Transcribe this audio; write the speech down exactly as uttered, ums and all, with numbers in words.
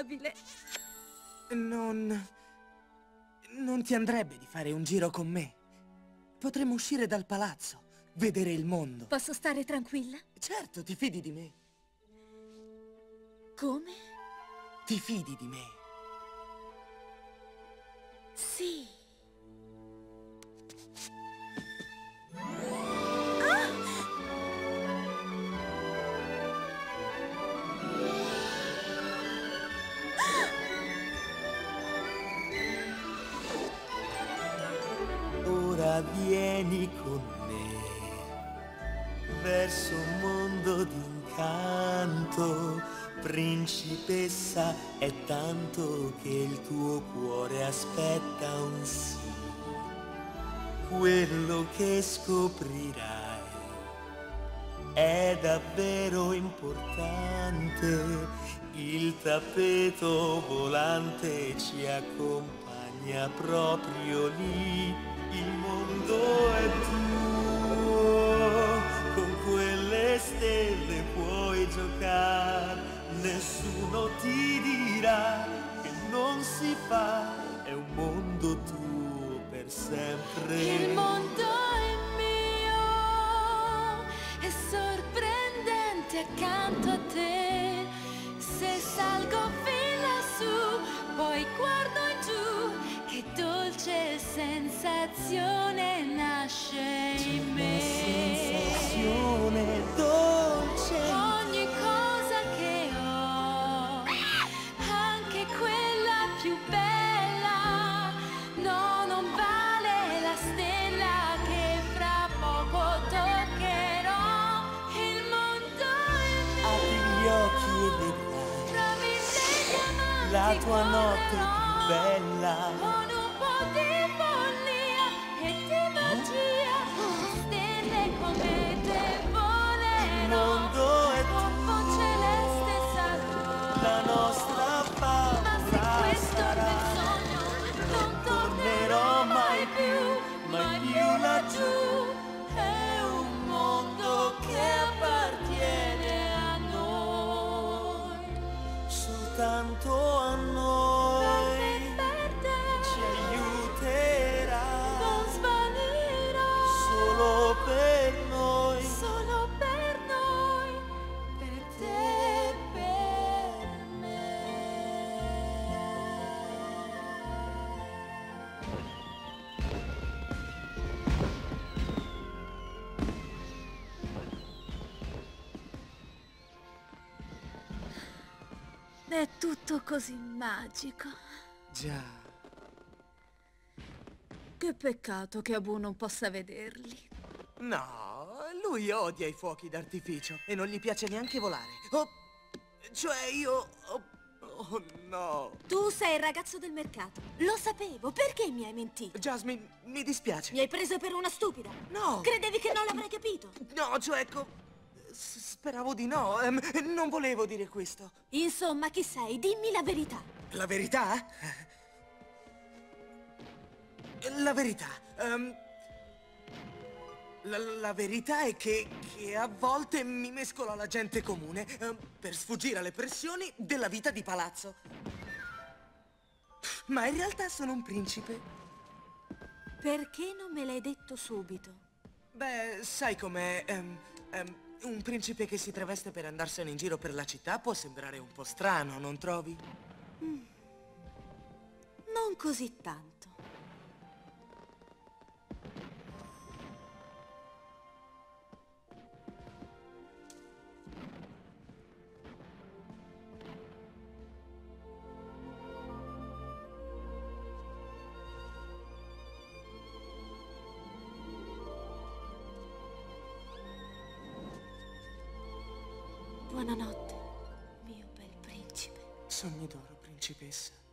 amabile. Non... non ti andrebbe di fare un giro con me? Potremmo uscire dal palazzo, vedere il mondo. Posso stare tranquilla? Certo, ti fidi di me. Come? Ti fidi di me? Sì. Ora vieni con me verso un mondo d'incanto, principessa, è tanto che il tuo cuore aspetta un sì. Quello che scoprirai è davvero importante, il tappeto volante ci accompagna proprio lì. Il mondo è tuo, con quelle stelle puoi giocare, nessuno ti dirà che non si fa, è un mondo tuo per sempre. Il mondo è mio, è sorprendente accanto a te. Se salgo fin lassù, poi guardo in giù, che dolce sensazione nasce in me. Sensazione dolce. Ogni cosa che ho, anche quella più bella, no, non vale la stella che fra poco toccherò. Il mondo è mio. Apri gli occhi e vedrai Tra mille diamanti la tua notte correrò, più bella. con un po' di follia e di magia, stelle come te volerò. Il mondo è Troppo celeste sarò, la nostra ma se favola questo è il sarà. sogno, non tornerò tornerò mai più, mai mai più più laggiù. laggiù. È un mondo che appartiene a noi. Soltanto a Per me, noi per te, ci aiuterà, non svanirò. solo per noi. Solo per noi, per te e per me. È tutto così magico. Già. Che peccato che Abu non possa vederli. No, lui odia i fuochi d'artificio e non gli piace neanche volare. Oh, cioè io... Oh, oh, no. Tu sei il ragazzo del mercato. Lo sapevo. Perché mi hai mentito? Jasmine, mi dispiace. Mi hai preso per una stupida. No. Credevi che non l'avrei capito? No, cioè, ecco... s- Speravo di no. Ehm, non volevo dire questo. Insomma, chi sei? Dimmi la verità. La verità? La verità. ehm, la, la verità è che, che a volte mi mescolo alla gente comune ehm, per sfuggire alle pressioni della vita di palazzo. Ma in realtà sono un principe. Perché non me l'hai detto subito? Beh, sai com'è? ehm, ehm, un principe che si traveste per andarsene in giro per la città può sembrare un po' strano, non trovi? Non così tanto. Buonanotte, mio bel principe. Sogni d'oro, principessa.